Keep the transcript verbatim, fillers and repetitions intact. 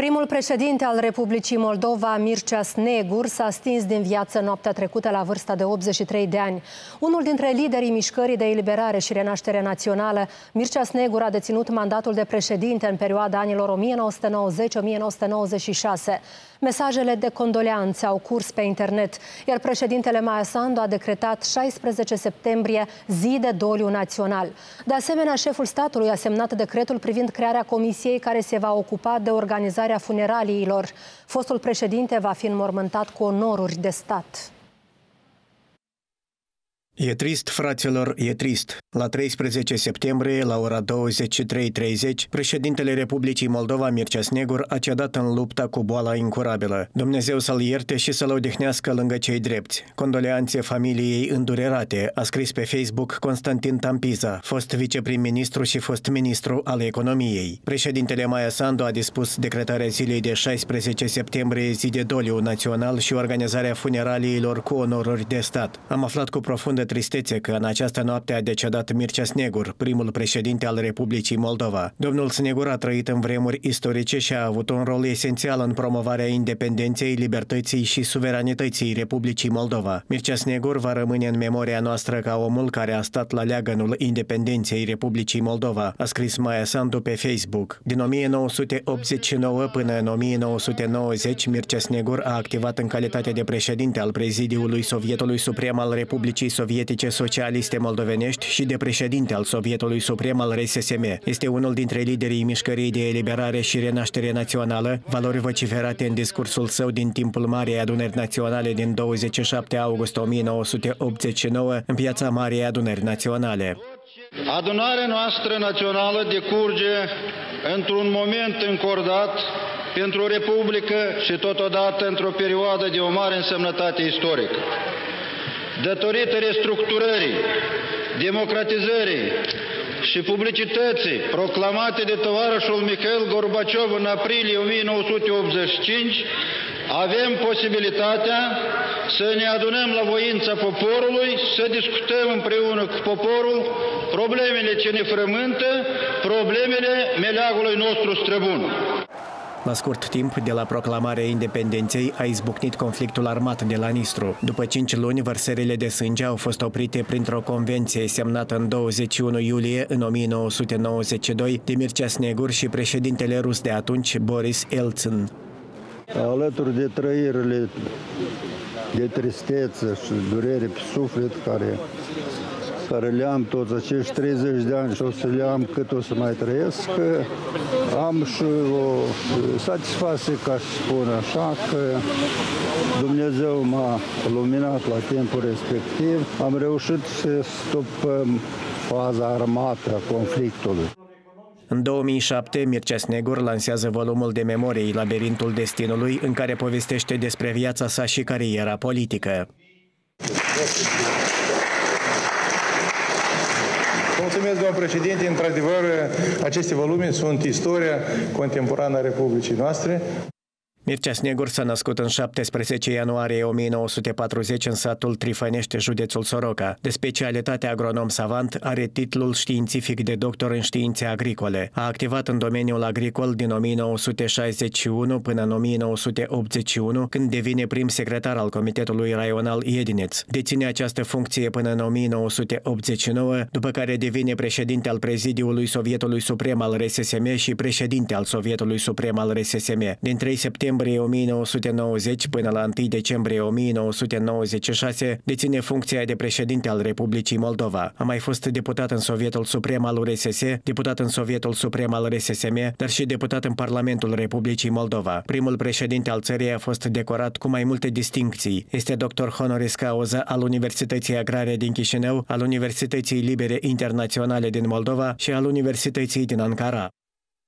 Primul președinte al Republicii Moldova, Mircea Snegur, s-a stins din viață noaptea trecută la vârsta de optzeci și trei de ani. Unul dintre liderii mișcării de eliberare și renaștere națională, Mircea Snegur a deținut mandatul de președinte în perioada anilor o mie nouă sute nouăzeci - o mie nouă sute nouăzeci și șase. Mesajele de condoleanțe au curs pe internet, iar președintele Maia Sandu a decretat șaisprezece septembrie zi de doliu național. De asemenea, șeful statului a semnat decretul privind crearea comisiei care se va ocupa de organizarea funeraliilor. Fostul președinte va fi înmormântat cu onoruri de stat. E trist, fraților, e trist. La treisprezece septembrie, la ora douăzeci și trei treizeci, președintele Republicii Moldova, Mircea Snegur, a cedat în lupta cu boala incurabilă. Dumnezeu să-l ierte și să-l odihnească lângă cei drepți. Condoleanțe familiei îndurerate, a scris pe Facebook Constantin Tampiza, fost viceprim-ministru și fost ministru al economiei. Președintele Maia Sandu a dispus decretarea zilei de șaisprezece septembrie zi de doliu național și organizarea funeraliilor cu onoruri de stat. Am aflat cu profundă tristețe că în această noapte a decedat Mircea Snegur, primul președinte al Republicii Moldova. Domnul Snegur a trăit în vremuri istorice și a avut un rol esențial în promovarea independenței, libertății și suveranității Republicii Moldova. Mircea Snegur va rămâne în memoria noastră ca omul care a stat la leagănul independenței Republicii Moldova, a scris Maia Sandu pe Facebook. Din o mie nouă sute optzeci și nouă până în o mie nouă sute nouăzeci, Mircea Snegur a activat în calitate de președinte al Prezidiului Sovietului Suprem al Republicii Sovietice Socialiste Moldovenești și de președinte al Sovietului Suprem al R S S M. Este unul dintre liderii mișcării de eliberare și renaștere națională, valori vociferate în discursul său din timpul Marei Adunări Naționale din douăzeci și șapte august o mie nouă sute optzeci și nouă în piața Marei Adunări Naționale. Adunarea noastră națională decurge într-un moment încordat pentru o republică și totodată într-o perioadă de o mare însemnătate istorică. Datorită restructurării, democratizării și publicității proclamate de tovarășul Mikhail Gorbaciov în aprilie o mie nouă sute optzeci și cinci, avem posibilitatea să ne adunăm la voința poporului, să discutăm împreună cu poporul problemele ce ne frământă, problemele meleagului nostru străbun. La scurt timp, de la proclamarea independenței, a izbucnit conflictul armat de la Nistru. După cinci luni, vărsările de sânge au fost oprite printr-o convenție semnată în douăzeci și unu iulie în o mie nouă sute nouăzeci și doi de Mircea Snegur și președintele rus de atunci, Boris Elțin. Alături de trăirile de tristețe și durere pe suflet care, care le-am toți acești treizeci de ani și o să le am cât o să mai trăiesc, am și o satisfacție, ca să spun așa, că Dumnezeu m-a luminat la timpul respectiv. Am reușit să stopăm faza armată a conflictului. În două mii șapte, Mircea Snegur lansează volumul de memorii Labirintul Destinului, în care povestește despre viața sa și cariera politică. Mulțumesc, domnul președinte. Într-adevăr, aceste volume sunt istoria contemporană a Republicii noastre. Mircea Snegur s-a născut în șaptesprezece ianuarie o mie nouă sute patruzeci în satul Trifănești, județul Soroca. De specialitate agronom savant, are titlul științific de doctor în științe agricole. A activat în domeniul agricol din o mie nouă sute șaizeci și unu până în o mie nouă sute optzeci și unu, când devine prim secretar al Comitetului Raional Iedineț. Deține această funcție până în o mie nouă sute optzeci și nouă, după care devine președinte al Prezidiului Sovietului Suprem al R S S M și președinte al Sovietului Suprem al R S S M. Din trei septembrie o mie nouă sute nouăzeci până la întâi decembrie o mie nouă sute nouăzeci și șase deține funcția de președinte al Republicii Moldova. A mai fost deputat în Sovietul Suprem al R S S, deputat în Sovietul Suprem al R S S M, dar și deputat în Parlamentul Republicii Moldova. Primul președinte al țării a fost decorat cu mai multe distincții. Este doctor honoris causa al Universității Agrare din Chișinău, al Universității Libere Internaționale din Moldova și al Universității din Ankara.